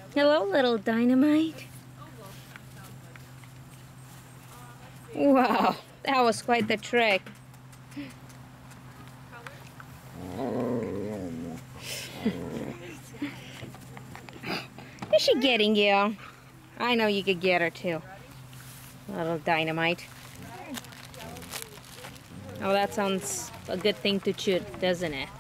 Hello, little dynamite. Wow, that was quite the trick. Is she getting you? I know you could get her too. Little dynamite. Oh, that sounds a good thing to shoot, doesn't it?